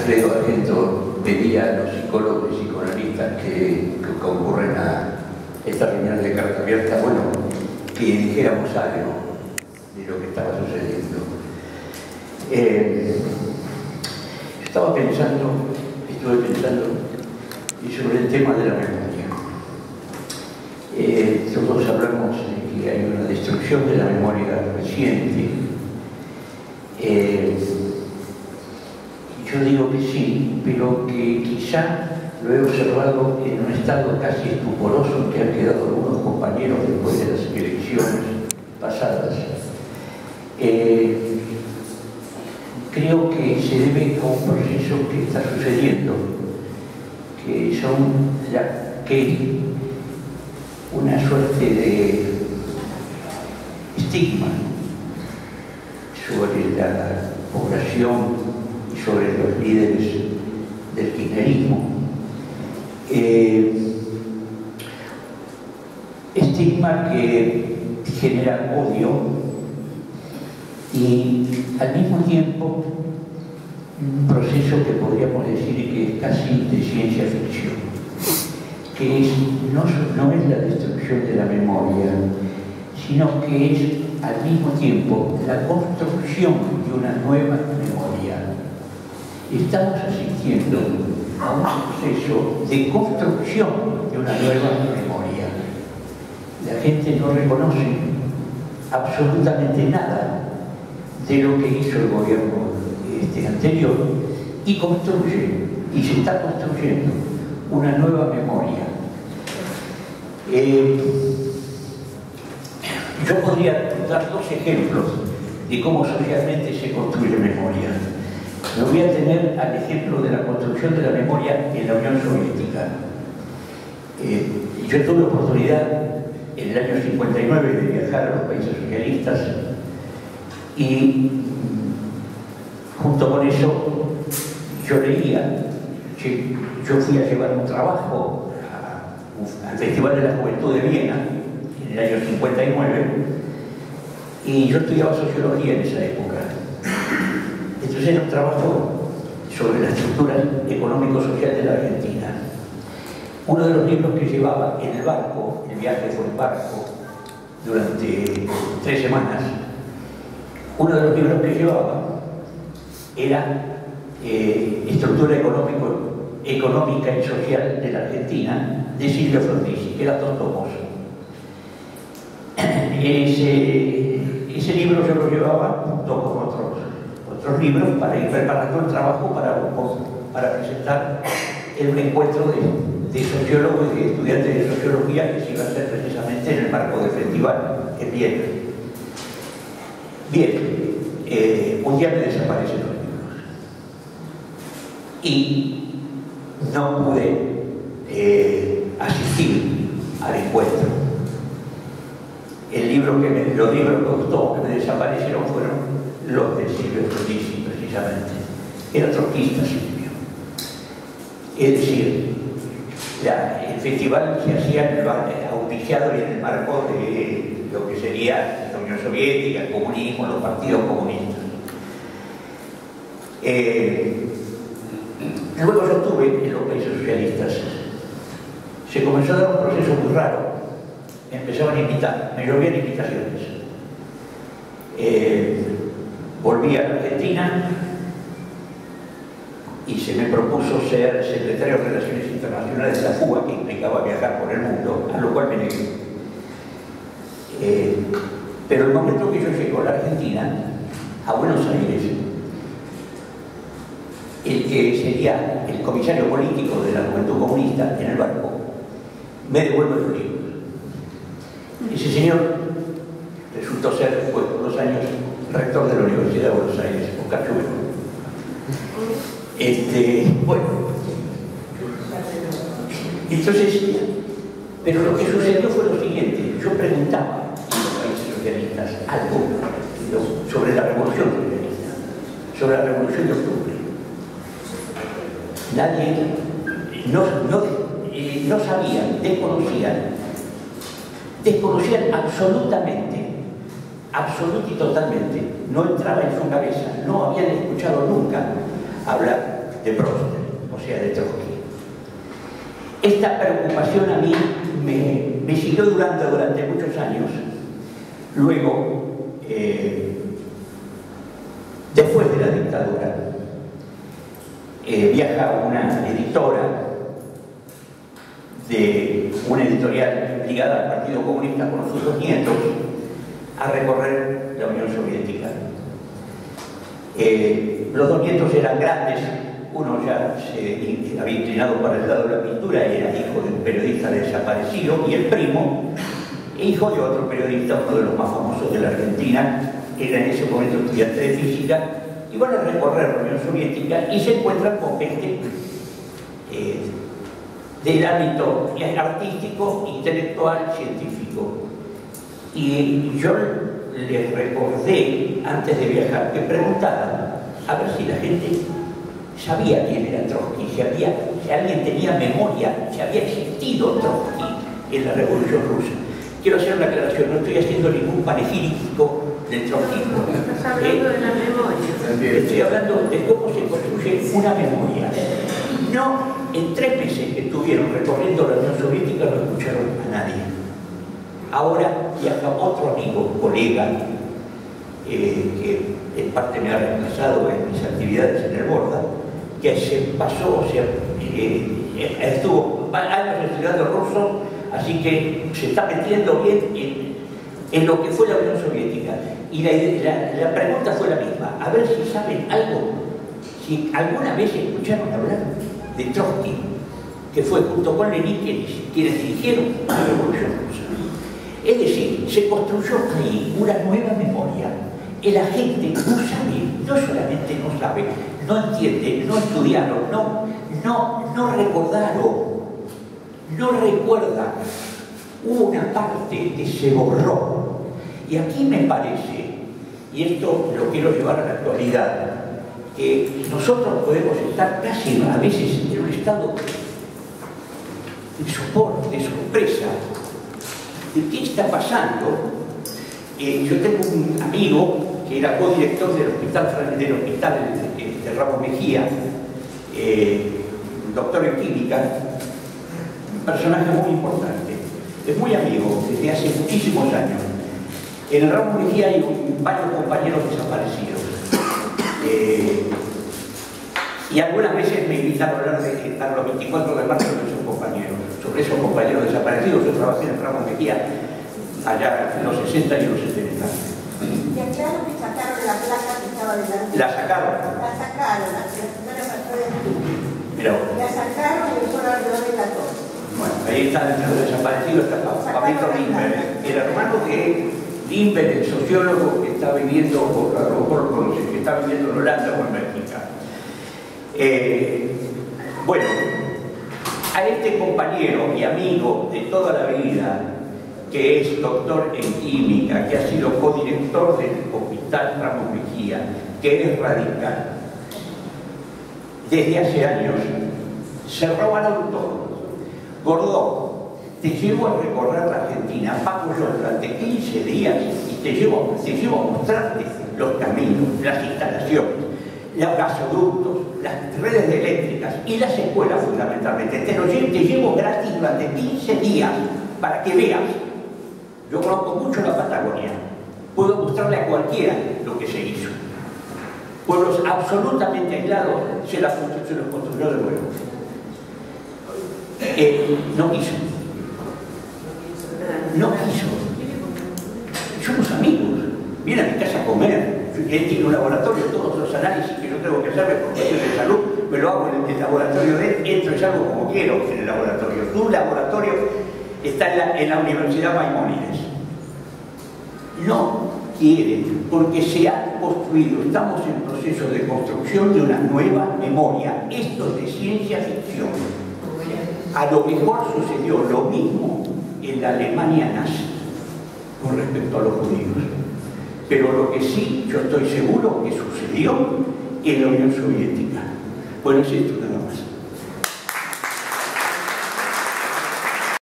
Alfredo Argento pedía a los psicólogos y psicoanalistas que concurren a esta reunión de carta abierta, bueno, que dijéramos algo de lo que estaba sucediendo. Estuve pensando sobre el tema de la memoria. Todos hablamos de que hay una destrucción de la memoria reciente. Yo digo que sí, pero que quizá lo he observado en un estado casi estuporoso que han quedado algunos compañeros después de las elecciones pasadas. Creo que se debe a un proceso que está sucediendo, que son una suerte de estigma sobre la población y sobre los líderes del kirchnerismo. Estigma que genera odio y al mismo tiempo un proceso que podríamos decir que es casi de ciencia ficción, que no es la destrucción de la memoria, sino que es al mismo tiempo la construcción de una nueva memoria. Estamos asistiendo a un proceso de construcción de una nueva memoria. La gente no reconoce absolutamente nada de lo que hizo el gobierno anterior y construye, y se está construyendo una nueva memoria. Yo podría dar dos ejemplos de cómo socialmente se construye memoria. Me voy a tener al ejemplo de la construcción de la memoria en la Unión Soviética. Yo tuve oportunidad en el año 59 de viajar a los países socialistas y junto con eso yo leía. Yo fui a llevar un trabajo al Festival de la Juventud de Viena en el año 59 y yo estudiaba sociología en esa época. Entonces era un trabajo sobre la estructura económico-social de la Argentina. Uno de los libros que llevaba en el barco, el viaje fue en barco durante 3 semanas, uno de los libros que llevaba era Estructura económica y social de la Argentina, de Silvio Frondizi, que era 2 tomos. Ese libro yo lo llevaba junto con otros libros para ir preparando el trabajo para presentar en un encuentro de sociólogos y de estudiantes de sociología que se iba a hacer precisamente en el marco del festival en Viena. Bien, un día me desaparecen los libros y no pude asistir al encuentro. Los libros que me desaparecieron fueron los de Silvio Frondizi, precisamente. Era trotskista Silvio. Es decir, el festival se hacía auspiciado en el marco de lo que sería la Unión Soviética, el comunismo, los partidos comunistas. Luego yo estuve en los países socialistas. Se comenzó a dar un proceso muy raro. Me empezaban a invitar, me llovían invitaciones. Volví a la Argentina y se me propuso ser secretario de Relaciones Internacionales de la FUA, que implicaba viajar por el mundo, a lo cual me negué. Pero el momento que yo llego a la Argentina, a Buenos Aires, el que sería el comisario político de la Juventud Comunista en el barco, me devuelve los libros. Ese señor resultó ser, pues, por los años, rector de la Universidad de Buenos Aires, Oscar Schubert. Bueno, entonces, pero lo que sucedió fue lo siguiente. Yo preguntaba en los países socialistas algo sobre la revolución socialista, sobre la revolución de octubre. Nadie, no sabían, desconocían absolutamente, absoluta y totalmente, no entraba en su cabeza, no habían escuchado nunca hablar de Prócer, o sea, de Trotsky. Esta preocupación a mí me siguió durante muchos años. Luego, después de la dictadura, viaja una editora de una editorial ligada al Partido Comunista con sus 2 nietos a recorrer la Unión Soviética. Los 2 nietos eran grandes, uno ya se había inclinado para el lado de la pintura, era hijo de un periodista desaparecido, y el primo, hijo de otro periodista, uno de los más famosos de la Argentina, era en ese momento estudiante de física, y van a recorrer la Unión Soviética y se encuentran con gente del ámbito artístico, intelectual, científico. Y yo les recordé, antes de viajar, que preguntaban a ver si la gente sabía quién era Trotsky, si alguien tenía memoria, si había existido Trotsky en la Revolución Rusa. Quiero hacer una aclaración, no estoy haciendo ningún panegírico del trotskismo. Estás hablando de la memoria. Estoy hablando de cómo se construye una memoria. No, en 3 meses que estuvieron recorriendo la Unión Soviética no escucharon a nadie. Ahora viaja otro amigo, colega, que en parte me ha reemplazado en mis actividades en el Borda, que se pasó, o sea, estuvo años estudiando ruso, así que se está metiendo bien en lo que fue la Unión Soviética. Y la pregunta fue la misma, a ver si saben algo, si alguna vez escucharon hablar de Trotsky, que fue junto con Lenin quienes dirigieron la Revolución Rusa. Es decir, se construyó ahí una nueva memoria. La gente no sabe, no solamente no sabe, no entiende, no estudiaron, no recordaron, no recuerdan. Hubo una parte que se borró. Y aquí me parece, y esto lo quiero llevar a la actualidad, que nosotros podemos estar casi a veces en un estado de sopor, de sorpresa, de qué está pasando. Yo tengo un amigo que era codirector del hospital de Ramos Mejía, doctor en química, un personaje muy importante, es muy amigo desde hace muchísimos años. En el Ramos Mejía hay varios compañeros desaparecidos. Y algunas veces me invitan a hablar a los 24 de marzo de esos compañeros, sobre esos compañeros desaparecidos. Yo trabajé en el Ramos Mejía allá en los 60 y los 70. ¿Y aclaro que sacaron la placa que estaba delante? ¿La sacaron? La sacaron, la señora pasó de aquí. Pero, La sacaron y dejó alrededor de la torre. bueno, ahí está entre los desaparecidos, está Pablito Limber, el hermano de Limber, el sociólogo que está viviendo, a lo mejor lo conoce, que está viviendo en Holanda o en Bélgica. Bueno, a este compañero y amigo de toda la vida, que es doctor en química, que ha sido codirector del Hospital Ramos Mejía, que es radical, desde hace años, se robaron todo. Gordó, te llevo a recorrer la Argentina, pago yo durante 15 días y te llevo a mostrarte los caminos, las instalaciones, los gasoductos, las redes eléctricas y las escuelas fundamentalmente. Te llevo gratis durante 15 días para que veas. Yo conozco mucho la Patagonia, puedo mostrarle a cualquiera lo que se hizo. Pueblos absolutamente aislados se los construyó de nuevo. No quiso. No quiso. Somos amigos. Viene a mi casa a comer. Él tiene un laboratorio, todos los análisis que yo tengo que hacer por cuestiones de salud, me lo hago en el laboratorio de él, entro y salgo como quiero en el laboratorio. Tu laboratorio está en la Universidad Maimónides. No quieren, porque se ha construido, estamos en proceso de construcción de una nueva memoria. Esto es de ciencia ficción. A lo mejor sucedió lo mismo en la Alemania nazi con respecto a los judíos. Pero lo que sí, yo estoy seguro que sucedió en la Unión Soviética. Bueno, es esto nada más.